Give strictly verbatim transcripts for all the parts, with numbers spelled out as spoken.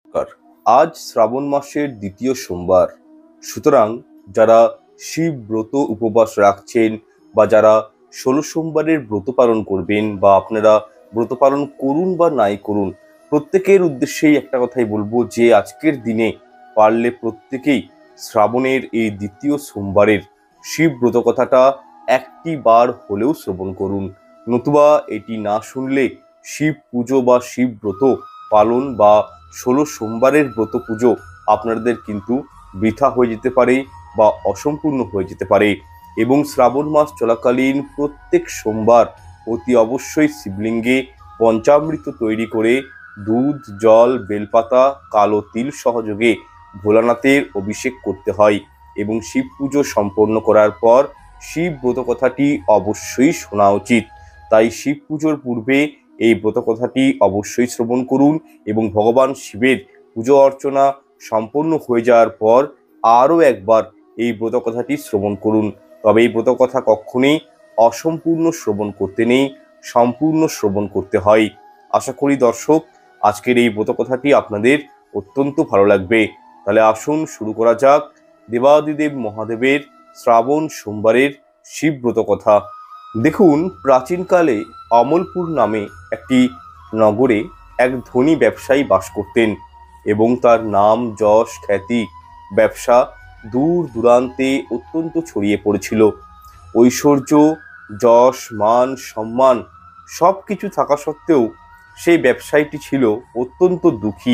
নমস্কার। আজ শ্রাবণ মাসের দ্বিতীয় সোমবার, সুতরাং যারা শিব ব্রত উপবাস রাখছেন বা যারা ষোলো সোমবারের ব্রত পালন করবেন বা আপনারা ব্রত পালন করুন বা নাই করুন, প্রত্যেকের উদ্দেশ্যেই একটা কথাই বলবো যে আজকের দিনে পারলে প্রত্যেকেই শ্রাবণের এই দ্বিতীয় সোমবারের শিব ব্রত কথাটা একটি বার হলেও শ্রবণ করুন। নতুবা এটি না শুনলে শিব পুজো বা শিব ব্রত পালন বা ষোলো সোমবারের ব্রত পুজো আপনাদের কিন্তু বৃথা হয়ে যেতে পারে বা অসম্পূর্ণ হয়ে যেতে পারে। এবং শ্রাবণ মাস চলাকালীন প্রত্যেক সোমবার অতি অবশ্যই শিবলিঙ্গে পঞ্চামৃত তৈরি করে দুধ, জল, বেলপাতা, কালো তিল সহযোগে ভোলানাথের অভিষেক করতে হয় এবং শিব পুজো সম্পন্ন করার পর শিব ব্রত কথাটি অবশ্যই শোনা উচিত। তাই শিব পুজোর পূর্বে এই ব্রত কথাটি অবশ্যই শ্রবণ করুন এবং ভগবান শিবের পুজো অর্চনা সম্পন্ন হয়ে যাওয়ার পর আরও একবার এই ব্রত কথাটি শ্রবণ করুন। তবে এই ব্রত কথা কখনোই অসম্পূর্ণ শ্রবণ করতে নেই, সম্পূর্ণ শ্রবণ করতে হয়। আশা করি দর্শক আজকের এই ব্রত কথাটি আপনাদের অত্যন্ত ভালো লাগবে। তাহলে আসুন শুরু করা যাক দেবাদিদেব মহাদেবের শ্রাবণ সোমবারের শিব ব্রত কথা। দেখুন, প্রাচীনকালে অমলপুর নামে একটি নগরে এক ধনী ব্যবসায়ী বাস করতেন এবং তার নাম, যশ, খ্যাতি, ব্যবসা দূর দূরান্তে অত্যন্ত ছড়িয়ে পড়েছিল। ঐশ্বর্য, যশ, মান, সম্মান সব কিছু থাকা সত্ত্বেও সেই ব্যবসায়ীটি ছিল অত্যন্ত দুঃখী,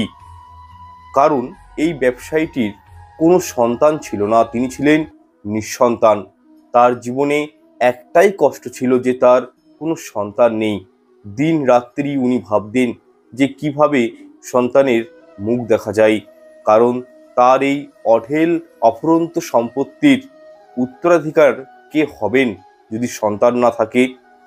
কারণ এই ব্যবসায়ীটির কোনো সন্তান ছিল না। তিনি ছিলেন নিঃসন্তান। তার জীবনে একটাই কষ্ট ছিল যে তার কোনো সন্তান নেই। দিন রাত্রি উনি ভাবতেন যে কিভাবে সন্তানের মুখ দেখা যায়, কারণ তার এই অঢেল অফুরন্ত সম্পত্তির উত্তরাধিকার কে হবেন যদি সন্তান না থাকে?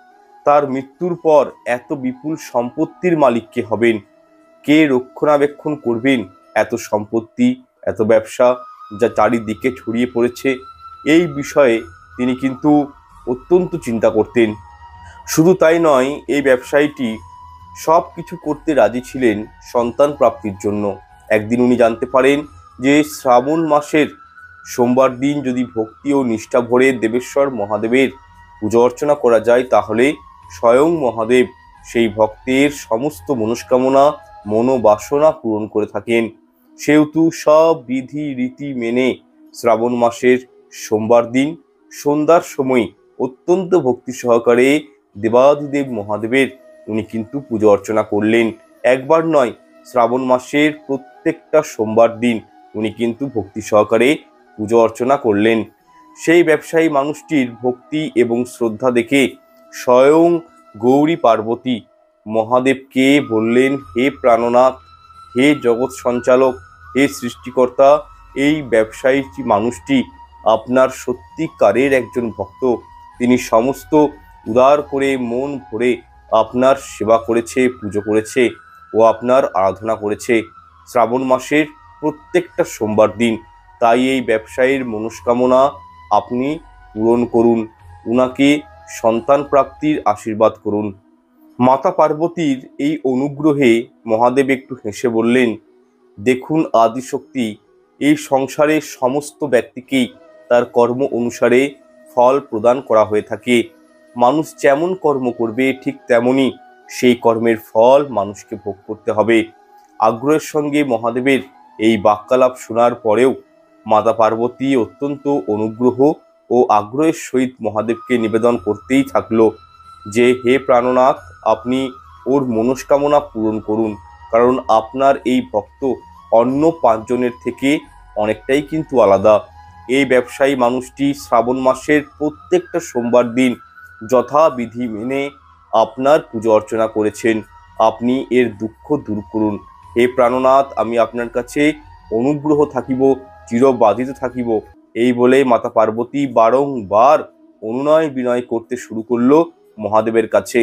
তার মৃত্যুর পর এত বিপুল সম্পত্তির মালিক কে হবেন? কে রক্ষণাবেক্ষণ করবেন এত সম্পত্তি, এত ব্যবসা যা চারিদিকে ছড়িয়ে পড়েছে? এই বিষয়ে তিনি কিন্তু অত্যন্ত চিন্তা করতেন। শুধু তাই নয়, এই ব্যবসায়ীটি সব কিছু করতে রাজি ছিলেন সন্তান প্রাপ্তির জন্য। একদিন উনি জানতে পারেন যে শ্রাবণ মাসের সোমবার দিন যদি ভক্তি ও নিষ্ঠা ভরে দেবেশ্বর মহাদেবের পুজো অর্চনা করা যায় তাহলে স্বয়ং মহাদেব সেই ভক্তের সমস্ত মনস্কামনা, মনোবাসনা পূরণ করে থাকেন। সেহেতু সব বিধি রীতি মেনে শ্রাবণ মাসের সোমবার দিন সন্ধ্যার সময় অত্যন্ত ভক্তি সহকারে দেবাদিদেব মহাদেবের উনি কিন্তু পুজো অর্চনা করলেন। একবার নয়, শ্রাবণ মাসের প্রত্যেকটা সোমবার দিন উনি কিন্তু ভক্তি সহকারে পুজো অর্চনা করলেন। সেই ব্যবসায়ী মানুষটির ভক্তি এবং শ্রদ্ধা দেখে স্বয়ং গৌরী পার্বতী মহাদেবকে বললেন, হে প্রাণনাথ, হে জগৎ সঞ্চালক, হে সৃষ্টিকর্তা, এই ব্যবসায়ী মানুষটি আপনার সত্যিকারের একজন ভক্ত। তিনি সমস্ত উদার করে মন ভরে আপনার সেবা করেছে, পুজো করেছে ও আপনার আরাধনা করেছে শ্রাবণ মাসের প্রত্যেকটা সোমবার দিন। তাই এই ব্যবসায়ীর মনস্কামনা আপনি পূরণ করুন, উনাকে সন্তান প্রাপ্তির আশীর্বাদ করুন। মাতা পার্বতীর এই অনুগ্রহে মহাদেব একটু হেসে বললেন, দেখুন আদিশক্তি, এই সংসারে সমস্ত ব্যক্তিকেই তার কর্ম অনুসারে ফল প্রদান করা হয়ে থাকে। মানুষ যেমন কর্ম করবে ঠিক তেমনই সেই কর্মের ফল মানুষকে ভোগ করতে হবে। আগ্রহের সঙ্গে মহাদেবের এই বাক্যালাপ শোনার পরেও মাতা পার্বতী অত্যন্ত অনুগ্রহ ও আগ্রহের সহিত মহাদেবকে নিবেদন করতেই থাকলো যে, হে প্রাণনাথ, আপনি ওর মনস্কামনা পূরণ করুন, কারণ আপনার এই ভক্ত অন্য পাঁচজনের থেকে অনেকটাই কিন্তু আলাদা। এই ব্যবসায়ী মানুষটি শ্রাবণ মাসের প্রত্যেকটা সোমবার দিন যথাবিধি মেনে আপনার পুজো অর্চনা করেছেন। আপনি এর দুঃখ দূর করুন। হে প্রাণনাথ, আমি আপনার কাছে অনুগ্রহ থাকিব, চিরবাধিত থাকিব। এই বলে মাতা পার্বতী বারংবার অনুনয় বিনয় করতে শুরু করলো মহাদেবের কাছে।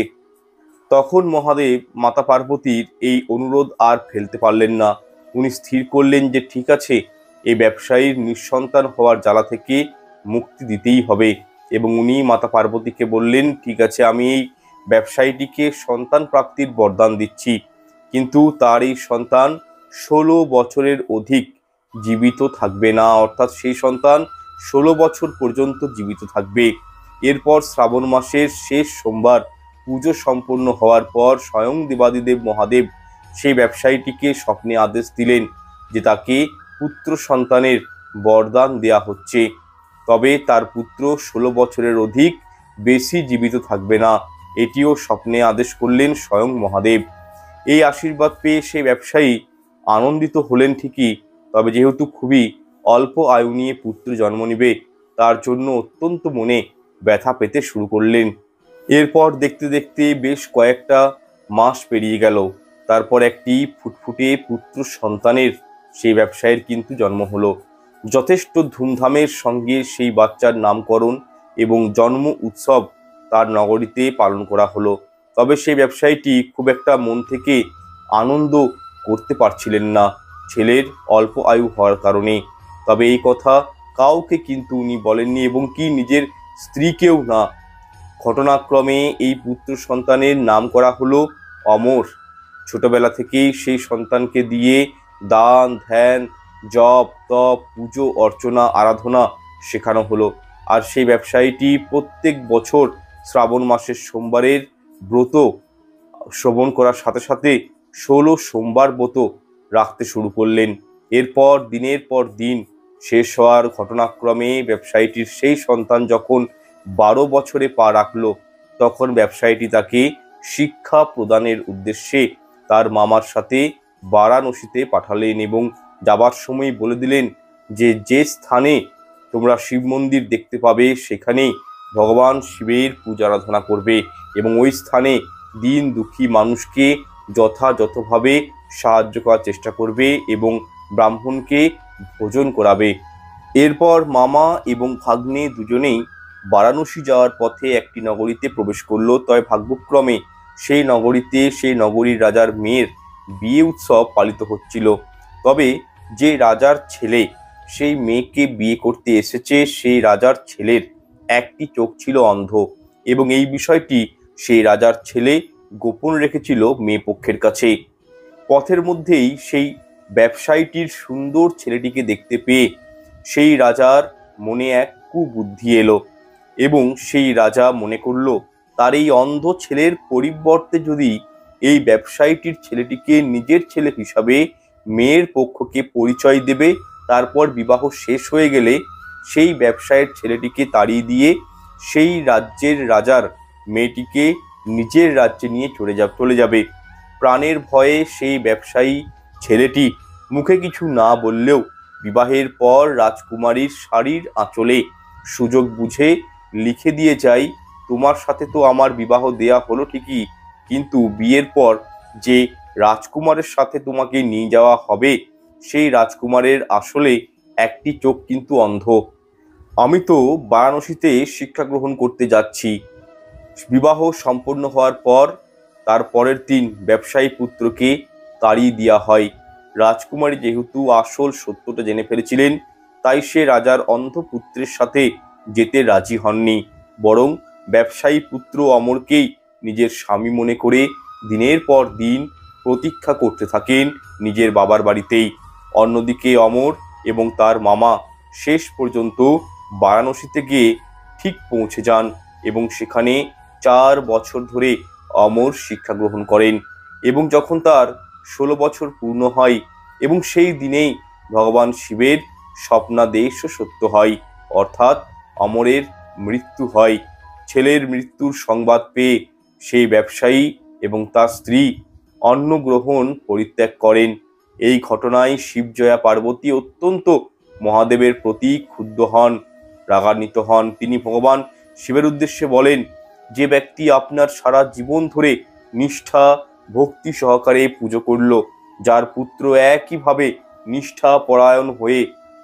তখন মহাদেব মাতা পার্বতীর এই অনুরোধ আর ফেলতে পারলেন না। উনি স্থির করলেন যে ঠিক আছে, এই ব্যবসায়ীর নিঃসন্তান হওয়ার জ্বালা থেকে মুক্তি দিতেই হবে এবং উনি মাতা পার্বতীকে বললেন, ঠিক আছে, আমি এই ব্যবসায়ীটিকে সন্তান প্রাপ্তির বরদান দিচ্ছি, কিন্তু তার এই সন্তান ষোলো বছরের অধিক জীবিত থাকবে না, অর্থাৎ সেই সন্তান ষোলো বছর পর্যন্ত জীবিত থাকবে। এরপর শ্রাবণ মাসের শেষ সোমবার পুজো সম্পন্ন হওয়ার পর স্বয়ং দেবাদিদেব মহাদেব সেই ব্যবসায়ীটিকে স্বপ্নে আদেশ দিলেন যে তাকে পুত্র সন্তানের বরদান দেয়া হচ্ছে, তবে তার পুত্র ষোলো বছরের অধিক বেশি জীবিত থাকবে না, এটিও স্বপ্নে আদেশ করলেন স্বয়ং মহাদেব। এই আশীর্বাদ পেয়ে সেই ব্যবসায়ী আনন্দিত হলেন ঠিকই, তবে যেহেতু খুবই অল্প আয়ু নিয়ে পুত্র জন্ম নেবে তার জন্য অত্যন্ত মনে ব্যথা পেতে শুরু করলেন। এরপর দেখতে দেখতে বেশ কয়েকটা মাস পেরিয়ে গেল। তারপর একটি ফুটফুটে পুত্র সন্তানের সেই ব্যবসায়ীর কিন্তু জন্ম হলো। যথেষ্ট ধুমধামের সঙ্গে সেই বাচ্চার নামকরণ এবং জন্ম উৎসব তার নগরীতে পালন করা হলো। তবে সেই ব্যবসায়ীটি খুব একটা মন থেকে আনন্দ করতে পারছিলেন না ছেলের অল্প আয়ু হওয়ার কারণে। তবে এই কথা কাউকে কিন্তু উনি বলেননি, এবং কি নিজের স্ত্রীকেও না। ঘটনাক্রমে এই পুত্র সন্তানের নাম করা হলো অমর। ছোটবেলা থেকেই সেই সন্তানকে দিয়ে দান ধ্যান জপ তপ পুজো অর্চনা আরাধনা শেখানো হলো। আর সেই ব্যবসায়ীটি প্রত্যেক বছর শ্রাবণ মাসের সোমবারের ব্রত শ্রবণ করার সাথে সাথে ষোলো সোমবার ব্রত রাখতে শুরু করলেন। এরপর দিনের পর দিন শেষ হওয়ার ঘটনাক্রমে ব্যবসায়ীটির সেই সন্তান যখন বারো বছরে পা রাখল, তখন ব্যবসায়ীটি তাকে শিক্ষা প্রদানের উদ্দেশ্যে তার মামার সাথে বারাণসীতে পাঠালেন এবং যাবার সময় বলে দিলেন যে যে স্থানে তোমরা শিব মন্দির দেখতে পাবে সেখানেই ভগবান শিবের পূজা আরাধনা করবে এবং ওই স্থানে দিন দুঃখী মানুষকে যথাযথভাবে সাহায্য করার চেষ্টা করবে এবং ব্রাহ্মণকে ভোজন করাবে। এরপর মামা এবং ভাগ্নে দুজনেই বারাণসী যাওয়ার পথে একটি নগরীতে প্রবেশ করল। তবে ভাগ্যক্রমে সেই নগরীতে সেই নগরীর রাজার মেয়ের বিয়ে উৎসব পালিত হচ্ছিল। তবে যে রাজার ছেলে সেই মেয়েকে বিয়ে করতে এসেছে সেই রাজার ছেলের একটি চোখ ছিল অন্ধ, এবং এই বিষয়টি সেই রাজার ছেলে গোপন রেখেছিল মেয়ে পক্ষের কাছে। পথের মধ্যেই সেই ব্যবসায়ীটির সুন্দর ছেলেটিকে দেখতে পেয়ে সেই রাজার মনে এক কুবুদ্ধি এলো, এবং সেই রাজা মনে করল তার এই অন্ধ ছেলের পরিবর্তে যদি এই ব্যবসায়ীটির ছেলেটিকে নিজের ছেলে হিসাবে মেয়ের পক্ষকে পরিচয় দেবে, তারপর বিবাহ শেষ হয়ে গেলে সেই ব্যবসায়ের ছেলেটিকে তাড়িয়ে দিয়ে সেই রাজ্যের রাজার মেয়েটিকে নিজের রাজ্যে নিয়ে চলে যা চলে যাবে। প্রাণের ভয়ে সেই ব্যবসায়ী ছেলেটি মুখে কিছু না বললেও বিবাহের পর রাজকুমারীর শাড়ির আঁচলে সুযোগ বুঝে লিখে দিয়ে যাই, তোমার সাথে তো আমার বিবাহ দেয়া হলো ঠিকই, কিন্তু বিয়ের পর যে রাজকুমারের সাথে তোমাকে নিয়ে যাওয়া হবে সেই রাজকুমারের আসলে একটি চোখ কিন্তু অন্ধ। আমি তো বারাণসীতে শিক্ষা গ্রহণ করতে যাচ্ছি। বিবাহ সম্পন্ন হওয়ার পর তার পরের দিন ব্যবসায়ী পুত্রকে তাড়িয়ে দেওয়া হয়। রাজকুমারী যেহেতু আসল সত্যটা জেনে ফেলেছিলেন, তাই সে রাজার অন্ধ পুত্রের সাথে যেতে রাজি হননি, বরং ব্যবসায়ী পুত্র অমরকেই নিজের স্বামী মনে করে দিনের পর দিন প্রতীক্ষা করতে থাকেন নিজের বাবার বাড়িতেই। অন্যদিকে অমর এবং তার মামা শেষ পর্যন্ত বারাণসীতে গিয়ে ঠিক পৌঁছে যান এবং সেখানে চার বছর ধরে অমর শিক্ষা গ্রহণ করেন। এবং যখন তার ষোলো বছর পূর্ণ হয় এবং সেই দিনেই ভগবান শিবের স্বপ্নাদেশও সত্য হয়, অর্থাৎ অমরের মৃত্যু হয়। ছেলের মৃত্যুর সংবাদ পেয়ে সেই ব্যবসায়ী এবং তার স্ত্রী অন্ন গ্রহণ পরিত্যাগ করেন। এই ঘটনায় শিবজয়া পার্বতী অত্যন্ত মহাদেবের প্রতি ক্ষুব্ধ হন, রাগান্বিত হন। তিনি ভগবান শিবের উদ্দেশ্যে বলেন, যে ব্যক্তি আপনার সারা জীবন ধরে নিষ্ঠা ভক্তি সহকারে পুজো করল, যার পুত্র একইভাবে নিষ্ঠা পরায়ণ হয়ে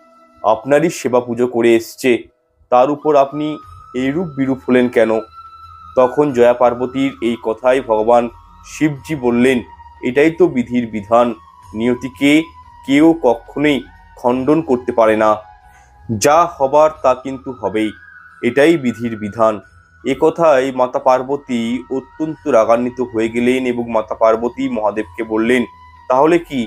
আপনারই সেবা পুজো করে এসছে, তার উপর আপনি এইরূপ বিরূপ হলেন কেন? তখন জয়া পার্বতীর এই কথাই ভগবান শিবজি বললেন, এটাই তো বিধির বিধান, নিয়তিকে কেউ কখনোই খণ্ডন করতে পারে না, যা হবার তা কিন্তু হবেই, এটাই বিধির বিধান। এ কথায় মাতা পার্বতী অত্যন্ত রাগান্বিত হয়ে গেলেন এবং মাতা পার্বতী মহাদেবকে বললেন, তাহলে কি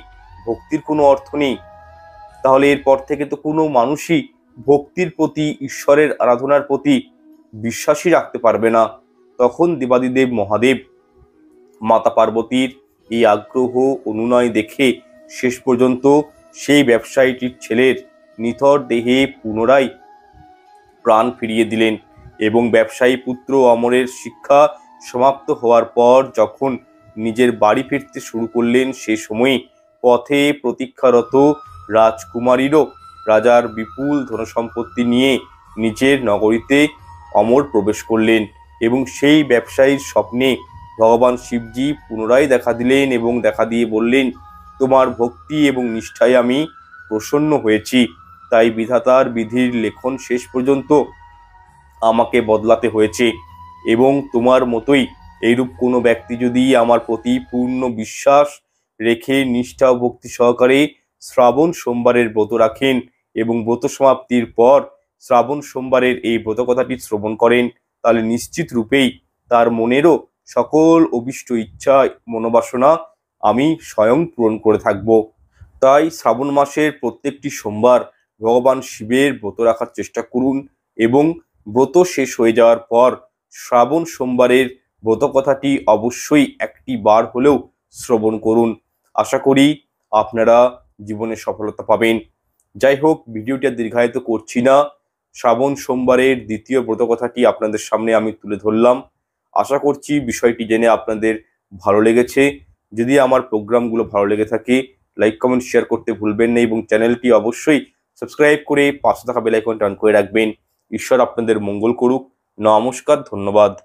ভক্তির কোনো অর্থ নেই, তাহলে এরপর থেকে তো কোনো মানুষই ভক্তির প্রতি, ঈশ্বরের আরাধনার প্রতি বিশ্বাসই রাখতে পারবে না। তখন দেবাদিদেব মহাদেব মাতা পার্বতীর এই আগ্রহ অনুনয় দেখে শেষ পর্যন্ত সেই ব্যবসায়ীটির ছেলের নিথর দেহে পুনরায় প্রাণ ফিরিয়ে দিলেন এবং ব্যবসায়ী পুত্র অমরের শিক্ষা সমাপ্ত হওয়ার পর যখন নিজের বাড়ি ফিরতে শুরু করলেন, সে সময় পথে প্রতীক্ষারত রাজকুমারীরও রাজার বিপুল ধনসম্পত্তি নিয়ে নিজের নগরীতে অমর প্রবেশ করলেন এবং সেই ব্যবসায়ীর স্বপ্নে ভগবান শিবজি পুনরায় দেখা দিলেন এবং দেখা দিয়ে বললেন, তোমার ভক্তি এবং নিষ্ঠায় আমি প্রসন্ন হয়েছি, তাই বিধাতার বিধির লেখন শেষ পর্যন্ত আমাকে বদলাতে হয়েছে এবং তোমার মতোই এইরূপ কোনো ব্যক্তি যদি আমার প্রতি পূর্ণ বিশ্বাস রেখে নিষ্ঠা ও ভক্তি সহকারে শ্রাবণ সোমবারের ব্রত রাখেন এবং ব্রত সমাপ্তির পর শ্রাবণ সোমবারের এই ব্রত কথাটি শ্রবণ করেন, তাহলে নিশ্চিত রূপেই তার মনেরও সকল অভীষ্ট ইচ্ছা মনোবাসনা আমি স্বয়ং পূরণ করে থাকব। তাই শ্রাবণ মাসের প্রত্যেকটি সোমবার ভগবান শিবের ব্রত রাখার চেষ্টা করুন এবং ব্রত শেষ হয়ে যাওয়ার পর শ্রাবণ সোমবারের ব্রত কথাটি অবশ্যই একটি বার হলেও শ্রবণ করুন। আশা করি আপনারা জীবনে সফলতা পাবেন। যাই হোক, ভিডিওটি আর দীর্ঘায়িত করছি না, শ্রাবণ সোমবারের দ্বিতীয় ব্রত কথাটি আপনাদের সামনে আমি তুলে ধরলাম। আশা করছি বিষয়টি জেনে আপনাদের ভালো লেগেছে। যদি আমার প্রোগ্রামগুলো ভালো লেগে থাকে লাইক কমেন্ট শেয়ার করতে ভুলবেন না এবং চ্যানেলটি অবশ্যই সাবস্ক্রাইব করে পাশে থাকা বেল আইকনটি অন করে রাখবেন। ঈশ্বর আপনাদের মঙ্গল করুক। নমস্কার, ধন্যবাদ।